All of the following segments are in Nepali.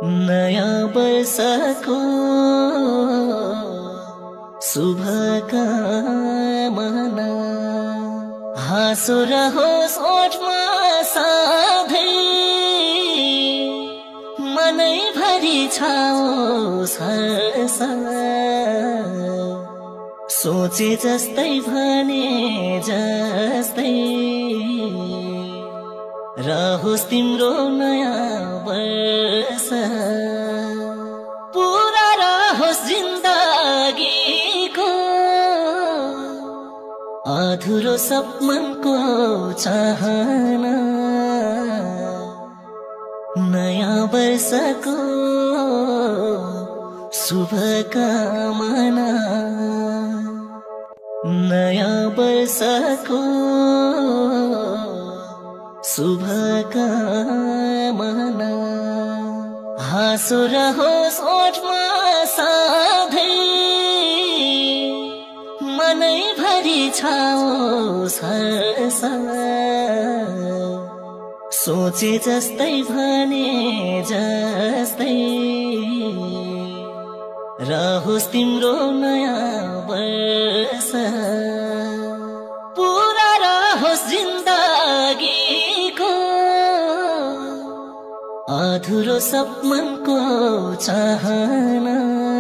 नयाँ वर्षको शुभकामना हाँसो रहोस् ओठमा सधैँ मनैभरि छाओस् हर्ष सोचे जस्तै भने जस्तै रहोस् तिम्रो नयाँ वर्ष पूरा रहोस् जिन्दगीको अधुरो सपनको चाहना नयाँ वर्षको शुभकामना नयाँ वर्षको शुभकामना हाँसो रहोस् ओठमा सधैँ मनैभरि छाओस् हर्ष सोचे जस्तै भने जस्तै रहोस् तिम्रो नयाँ वर्ष पूरा रहोस् जिन्दगीको अधुरो सपनको चाहना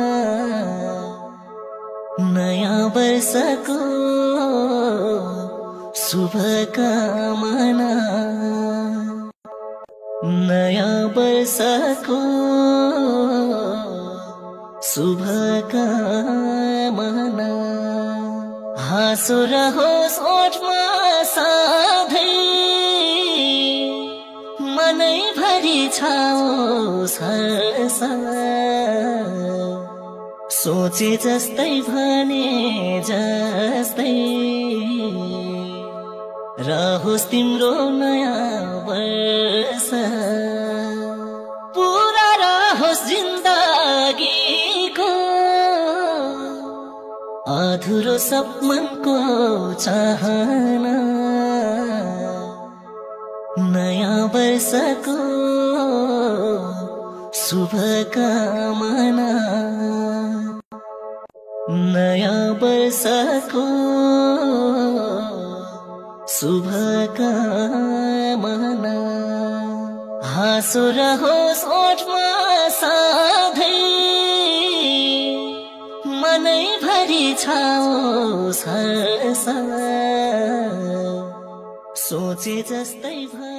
नयाँ वर्षको शुभकामना नयाँ वर्षको शुभकामना हाँसो रहोस् ओठमा सधैँ मनैभरि छाओस् हर्ष सोचे जस्तै भने जस्तै रहोस् तिम्रो नयाँ वर्ष पूरा रहोस् जिन्दगीको अधुरो सपनको चाहना नयाँ वर्षको शुभकामना नयाँ वर्षको शुभकामना हाँसो रहोस् ओठमा सधैँ मनैभरि छाओस् हर्ष सोचे जस्तै